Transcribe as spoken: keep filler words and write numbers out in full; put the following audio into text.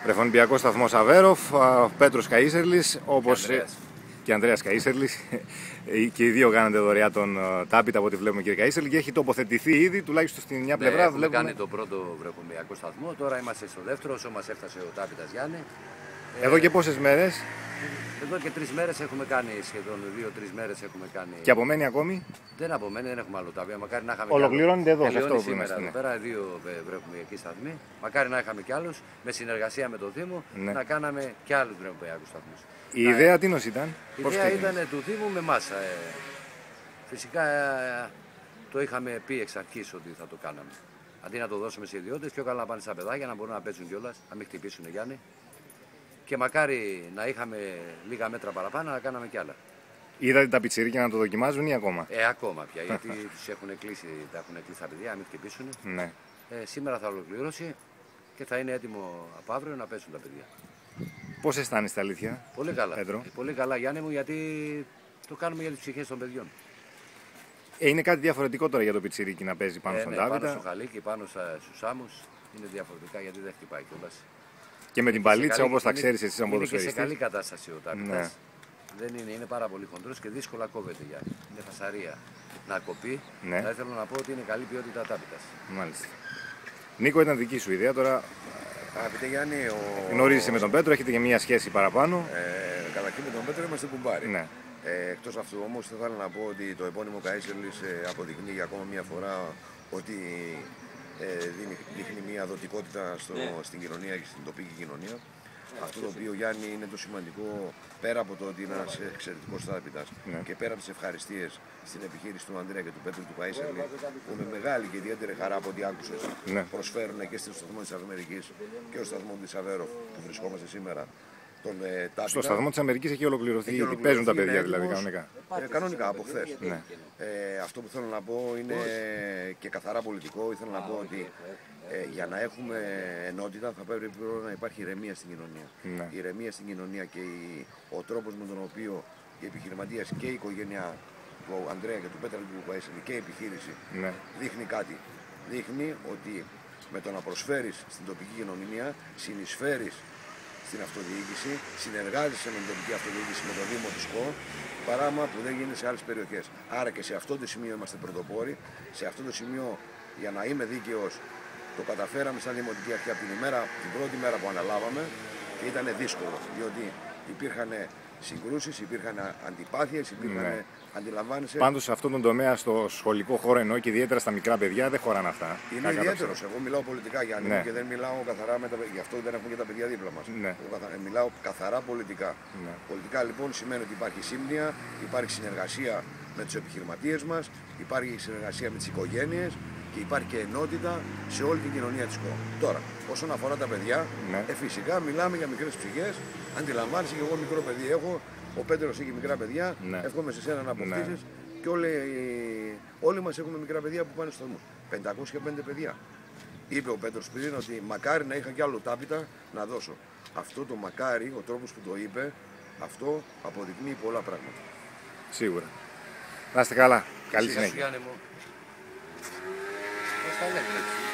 Βρεφονιπιακός σταθμός Αβέροφ, ο Πέτρος Καΐσερλης, όπως και, και Ανδρέας Καΐσερλης. Και οι δύο κάνετε δωρεά τον τάπητα από ό,τι βλέπουμε, κύριε Καΐσερλη, και έχει τοποθετηθεί ήδη, τουλάχιστον στην μια πλευρά. Ναι, έχουμε βλέπουμε... κάνει τον πρώτο βρεφονιπιακό σταθμό, τώρα είμαστε στο δεύτερο, όσο μας έφτασε ο τάπητας Γιάννη. Εδώ και πόσες μέρες? Εδώ και τρεις μέρες έχουμε κάνει, σχεδόν δύο-τρεις μέρες έχουμε κάνει. Και απομένει ακόμη? Δεν απομένει, δεν έχουμε άλλο τάπητα. Μακάρι να είχαμε. Ολοκληρώνεται εδώ, σε αυτό που σήμερα είμαστε. εδώ Ναι. πέρα, δύο βρεφονιπιακοί σταθμοί. Μακάρι να είχαμε κι άλλους, με συνεργασία με το Δήμο, ναι. να κάναμε κι άλλους βρεφονιπιακούς σταθμούς. Η να... ιδέα τι νος ήταν? Η ιδέα ήταν του Δήμου με μάσα. Ε, φυσικά ε, το είχαμε πει εξ αρχής ότι θα το κάναμε. Αντί να το δώσουμε σε ιδιώτες, πιο καλά να πάνε στα παιδάκια, να μπορούν να παίζουν κιόλας, να μην χτυπήσουν Γιάννη. Και μακάρι να είχαμε λίγα μέτρα παραπάνω, να κάναμε κι άλλα. Είδατε τα πιτσιρίκια να το δοκιμάζουν ή ακόμα? Ε, ακόμα πια, γιατί τους έχουν κλείσει, τα έχουν κλείσει τα παιδιά, να μην χτυπήσουν. Ναι. Ε, σήμερα θα ολοκληρώσει και θα είναι έτοιμο από αύριο να πέσουν τα παιδιά. Πώς αισθάνεστε, αλήθεια? Πολύ καλά. Πέτρο. Ε, πολύ καλά, Γιάννη μου, γιατί το κάνουμε για τις ψυχές των παιδιών. Ε, είναι κάτι διαφορετικό τώρα για το πιτσιρίκι να παίζει πάνω ε, στον ναι, τάπητα. Πάνω στο χαλίκι, πάνω στους άμμους είναι διαφορετικά, γιατί δεν χτυπάει κιόλας. Και με την παλίτσα, όπως τα ξέρεις εσύ σαν ποδοσφαιριστής. Είναι ποδοσφαιριστής. σε καλή κατάσταση ο τάπητας. Ναι. Δεν είναι, είναι πάρα πολύ χοντρός και δύσκολα κόβεται, Γιάννη. Είναι φασαρία να κοπεί. Ναι. Θα ήθελα να πω ότι είναι καλή ποιότητα τάπητας. Μάλιστα. Νίκο, ήταν δική σου ιδέα τώρα. Αγαπητέ Γιάννη, ο... γνωρίζεσαι με τον Πέτρο, έχετε και μία σχέση παραπάνω. Ε, καταρχήν με τον Πέτρο είμαστε κουμπάρι. Ναι. Ε, εκτός αυτού όμως θα ήθελα να πω ότι το επώνυμο Καΐσερλης ε, αποδεικνύει για ακόμα μία φορά ότι ε, δίνει, δείχνει μία δοτικότητα στο, στην κοινωνία και στην τοπική κοινωνία. Αυτό το οποίο, Γιάννη, είναι το σημαντικό, πέρα από το ότι είναι ένας εξαιρετικός τάπητας, ναι. και πέρα από τις ευχαριστίες στην επιχείρηση του Ανδρέα και του Πέτρου του Καΐσερλη, που με μεγάλη και ιδιαίτερη χαρά από ό,τι άκουσες, ναι. προσφέρουν και στο σταθμό της Αμερικής και στο σταθμό της Αβέροφ που βρισκόμαστε σήμερα. Τον, ε, στο σταθμό της Αμερικής έχει ολοκληρωθεί, έχει ολοκληρωθεί παίζουν τα παιδιά δηλαδή κανονικά. Ε, κανονικά από χθες. Ναι. Ε, αυτό που θέλω να πω είναι και καθαρά πολιτικό. Ήθελα να πω ότι ε, για να έχουμε ενότητα θα πρέπει να υπάρχει ηρεμία στην κοινωνία. Ναι. Η ηρεμία στην κοινωνία και η, ο τρόπος με τον οποίο οι επιχειρηματίες και η οικογένεια του Ανδρέα και του Πέτρα του Καΐσερλη και η επιχείρηση, ναι. δείχνει κάτι. Δείχνει ότι με το να προσφέρεις στην τοπική κοινωνία συνεισφέρεις στην αυτοδιοίκηση, συνεργάζεσαι με την τοπική αυτοδιοίκηση, με το Δήμο της ΚΟ, πράγμα που δεν γίνεται σε άλλες περιοχές. Άρα και σε αυτό το σημείο είμαστε πρωτοπόροι. Σε αυτό το σημείο, για να είμαι δίκαιος, το καταφέραμε σαν Δημοτική Αρχή από την, ημέρα, την πρώτη μέρα που αναλάβαμε και ήταν δύσκολο, διότι υπήρχαν συγκρούσεις, υπήρχαν αντιπάθειες, υπήρχαν, ναι. αντιλαμβάνεσαι. Πάντως σε αυτόν τον τομέα, στο σχολικό χώρο εννοώ και ιδιαίτερα στα μικρά παιδιά, δεν χωράνε αυτά. Είναι ιδιαίτερος. Εγώ μιλάω πολιτικά, Γιάννη, ναι. και δεν μιλάω καθαρά με τα παιδιά. Γι' αυτό δεν έχουμε και τα παιδιά δίπλα μας. Ναι. Καθα... Μιλάω καθαρά πολιτικά. Ναι. Πολιτικά λοιπόν σημαίνει ότι υπάρχει σύμπνοια, υπάρχει συνεργασία με τους επιχειρηματίες μας, υπάρχει συνεργασία με τις οικογένειες και υπάρχει και ενότητα σε όλη την κοινωνία της ΚΟ. Τώρα, όσον αφορά τα παιδιά, ναι. ε, φυσικά μιλάμε για μικρές ψυχές. Αντιλαμβάνεσαι, και εγώ μικρό παιδί έχω, ο Πέτρος έχει μικρά παιδιά, ναι. εύχομαι σε σένα να αποκτήσεις, ναι. και όλοι, όλοι μας έχουμε μικρά παιδιά που πάνε στο σταθμούς. πεντακόσια πέντε παιδιά. Είπε ο Πέτρος πριν ότι μακάρι να είχα κι άλλο τάπητα να δώσω. Αυτό το μακάρι, ο τρόπος που το είπε, αυτό αποδεικνύει πολλά πράγματα. Σίγουρα. Να είστε καλά. Καλή συνέχεια. Γιάννη μου. Πώς θα λέγεται.